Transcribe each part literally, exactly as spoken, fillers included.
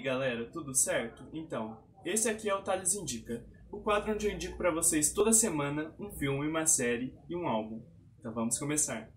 galera, tudo certo? Então, esse aqui é o Thales Indica, o quadro onde eu indico pra vocês toda semana um filme, uma série e um álbum. Então vamos começar.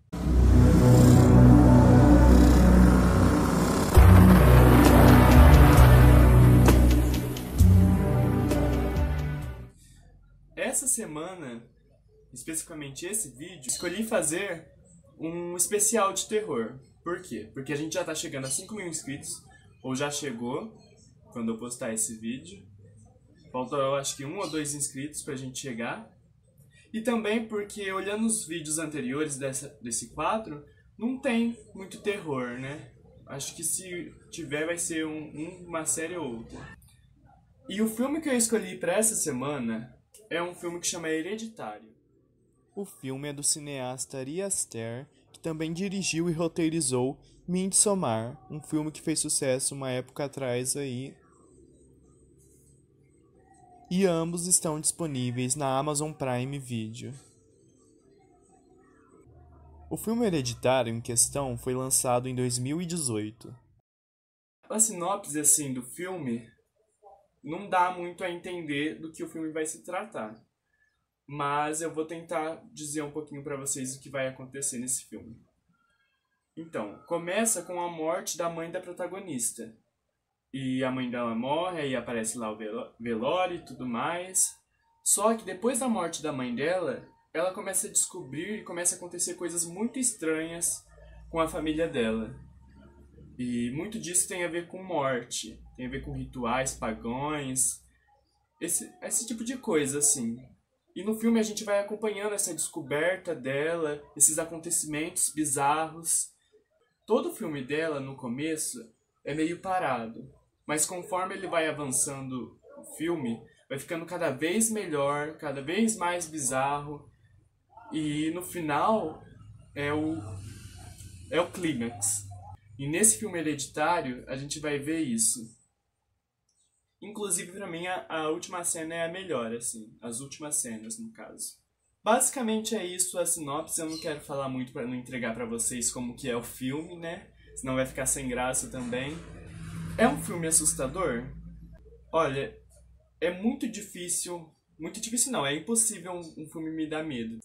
Essa semana, especificamente esse vídeo, escolhi fazer um especial de terror. Por quê? Porque a gente já tá chegando a cinco mil inscritos, ou já chegou quando eu postar esse vídeo. Falta, eu acho que um ou dois inscritos pra gente chegar. E também porque, olhando os vídeos anteriores dessa, desse quadro, não tem muito terror, né? Acho que se tiver vai ser um, um, uma série ou outra. E o filme que eu escolhi pra essa semana é um filme que chama Hereditário. O filme é do cineasta Ari Aster, que também dirigiu e roteirizou Midsommar, um filme que fez sucesso uma época atrás aí. E ambos estão disponíveis na Amazon Prime Video. O filme Hereditário em questão foi lançado em dois mil e dezoito. A sinopse assim do filme não dá muito a entender do que o filme vai se tratar. Mas eu vou tentar dizer um pouquinho para vocês o que vai acontecer nesse filme. Então, começa com a morte da mãe da protagonista. E a mãe dela morre, aí aparece lá o velório e tudo mais. Só que depois da morte da mãe dela, ela começa a descobrir e começa a acontecer coisas muito estranhas com a família dela. E muito disso tem a ver com morte, tem a ver com rituais pagãos, esse, esse tipo de coisa, assim. E no filme a gente vai acompanhando essa descoberta dela, esses acontecimentos bizarros. Todo o filme dela, no começo, é meio parado. Mas conforme ele vai avançando o filme, vai ficando cada vez melhor, cada vez mais bizarro. E no final é o, é o clímax. E nesse filme Hereditário, a gente vai ver isso. Inclusive, pra mim, a, a última cena é a melhor, assim. As últimas cenas, no caso. Basicamente é isso a sinopse. Eu não quero falar muito pra não entregar pra vocês como que é o filme, né? Senão vai ficar sem graça também. É um filme assustador? Olha, é muito difícil... Muito difícil não, é impossível um, um filme me dar medo.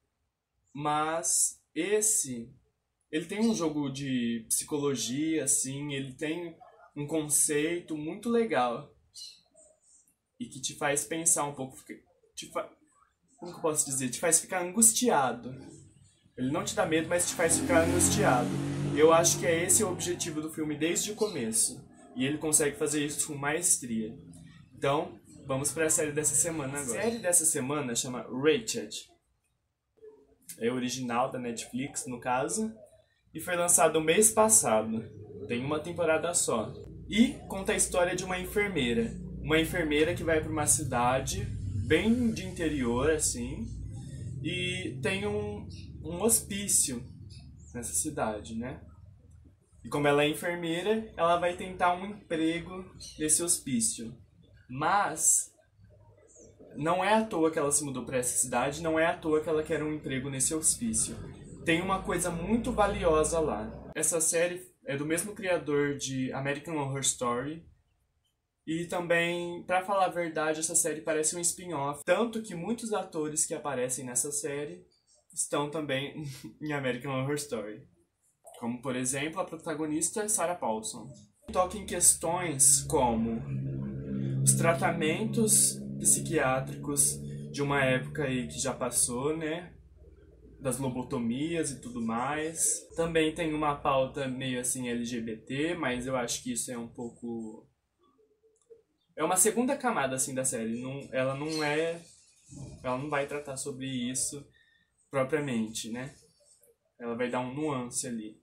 Mas esse... Ele tem um jogo de psicologia, assim. Ele tem um conceito muito legal. E que te faz pensar um pouco, te fa... como que eu posso dizer? Te faz ficar angustiado. Ele não te dá medo, mas te faz ficar angustiado. Eu acho que é esse o objetivo do filme desde o começo. E ele consegue fazer isso com maestria. Então, vamos para a série dessa semana agora. A série dessa semana chama Wretched. É original da Netflix, no caso. E foi lançado mês passado. Tem uma temporada só. E conta a história de uma enfermeira. Uma enfermeira que vai para uma cidade bem de interior, assim, e tem um, um hospício nessa cidade, né? E como ela é enfermeira, ela vai tentar um emprego nesse hospício. Mas não é à toa que ela se mudou para essa cidade, não é à toa que ela quer um emprego nesse hospício. Tem uma coisa muito valiosa lá. Essa série é do mesmo criador de American Horror Story. E também, pra falar a verdade, essa série parece um spin-off. Tanto que muitos atores que aparecem nessa série estão também em American Horror Story. Como, por exemplo, a protagonista Sarah Paulson. Toca em questões como os tratamentos psiquiátricos de uma época aí que já passou, né? Das lobotomias e tudo mais. Também tem uma pauta meio assim L G B T, mas eu acho que isso é um pouco... É uma segunda camada, assim, da série. Não, ela não é... Ela não vai tratar sobre isso propriamente, né? Ela vai dar um nuance ali.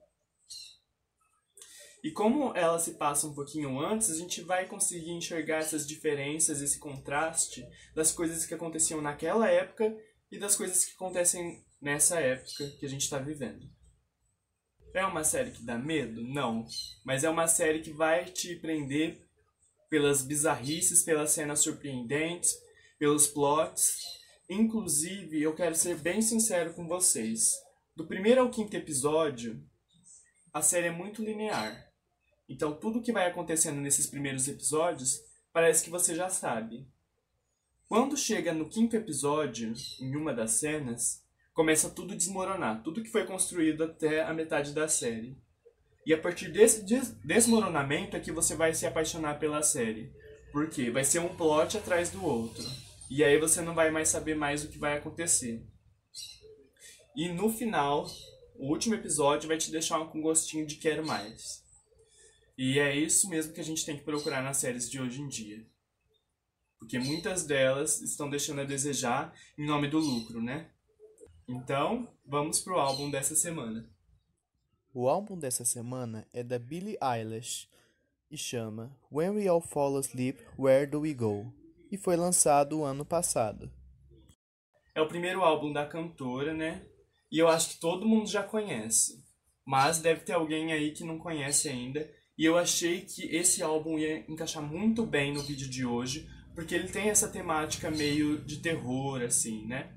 E como ela se passa um pouquinho antes, a gente vai conseguir enxergar essas diferenças, esse contraste das coisas que aconteciam naquela época e das coisas que acontecem nessa época que a gente está vivendo. É uma série que dá medo? Não. Mas é uma série que vai te prender pelas bizarrices, pelas cenas surpreendentes, pelos plots. Inclusive, eu quero ser bem sincero com vocês. Do primeiro ao quinto episódio, a série é muito linear. Então tudo que vai acontecendo nesses primeiros episódios parece que você já sabe. Quando chega no quinto episódio, em uma das cenas, começa tudo a desmoronar, tudo que foi construído até a metade da série. E a partir desse des desmoronamento é que você vai se apaixonar pela série. Porque vai ser um plot atrás do outro. E aí você não vai mais saber mais o que vai acontecer. E no final, o último episódio vai te deixar com gostinho de quero mais. E é isso mesmo que a gente tem que procurar nas séries de hoje em dia. Porque muitas delas estão deixando a desejar em nome do lucro, né? Então, vamos pro álbum dessa semana. O álbum dessa semana é da Billie Eilish e chama When We All Fall Asleep, Where Do We Go? E foi lançado o ano passado. É o primeiro álbum da cantora, né? E eu acho que todo mundo já conhece. Mas deve ter alguém aí que não conhece ainda. E eu achei que esse álbum ia encaixar muito bem no vídeo de hoje, porque ele tem essa temática meio de terror, assim, né?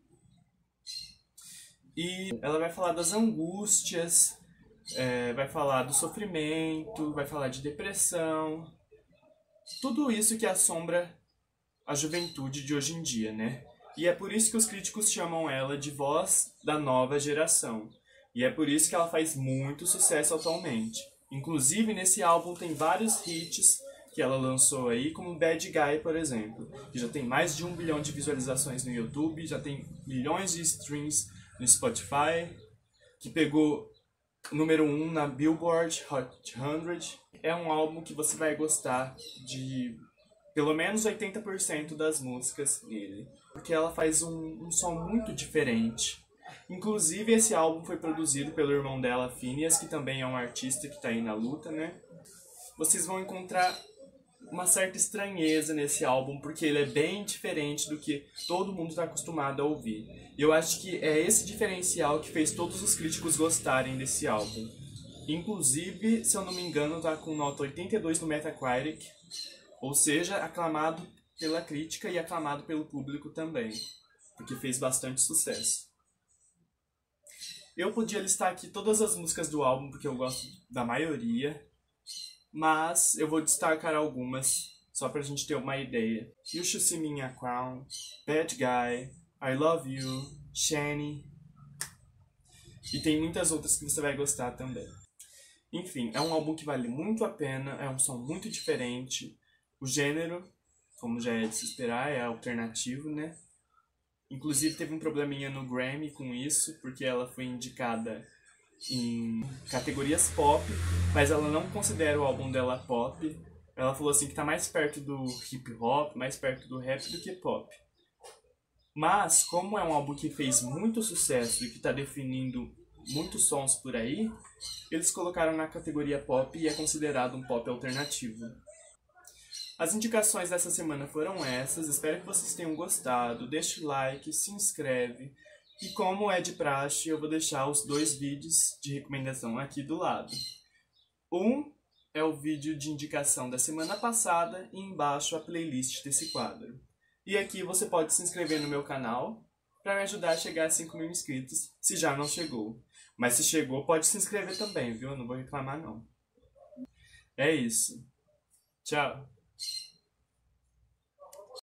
E ela vai falar das angústias, é, vai falar do sofrimento, vai falar de depressão. Tudo isso que assombra a juventude de hoje em dia, né? E é por isso que os críticos chamam ela de voz da nova geração. E é por isso que ela faz muito sucesso atualmente. Inclusive, nesse álbum tem vários hits que ela lançou aí, como Bad Guy, por exemplo, que já tem mais de um bilhão de visualizações no YouTube, já tem milhões de streams no Spotify, que pegou número um na Billboard Hot cem. É um álbum que você vai gostar de pelo menos oitenta por cento das músicas nele, porque ela faz um, um som muito diferente. Inclusive, esse álbum foi produzido pelo irmão dela, Phineas, que também é um artista que está aí na luta, né? Vocês vão encontrar uma certa estranheza nesse álbum, porque ele é bem diferente do que todo mundo está acostumado a ouvir. E eu acho que é esse diferencial que fez todos os críticos gostarem desse álbum. Inclusive, se eu não me engano, tá com nota oitenta e dois no Metacritic, ou seja, aclamado pela crítica e aclamado pelo público também, porque fez bastante sucesso. Eu podia listar aqui todas as músicas do álbum, porque eu gosto da maioria, mas eu vou destacar algumas, só pra gente ter uma ideia. You Should See Me in a Crown, Bad Guy, I Love You, Shani, e tem muitas outras que você vai gostar também. Enfim, é um álbum que vale muito a pena, é um som muito diferente. O gênero, como já é de se esperar, é alternativo, né? Inclusive teve um probleminha no Grammy com isso, porque ela foi indicada em categorias pop, mas ela não considera o álbum dela pop. Ela falou assim que tá mais perto do hip hop, mais perto do rap do que pop. Mas, como é um álbum que fez muito sucesso e que tá definindo muitos sons por aí, eles colocaram na categoria pop e é considerado um pop alternativo. As indicações dessa semana foram essas, espero que vocês tenham gostado, deixe o like, se inscreve, e como é de praxe, eu vou deixar os dois vídeos de recomendação aqui do lado. Um é o vídeo de indicação da semana passada e embaixo a playlist desse quadro. E aqui você pode se inscrever no meu canal para me ajudar a chegar a cinco mil inscritos, se já não chegou. Mas se chegou, pode se inscrever também, viu? Eu não vou reclamar não. É isso. Tchau.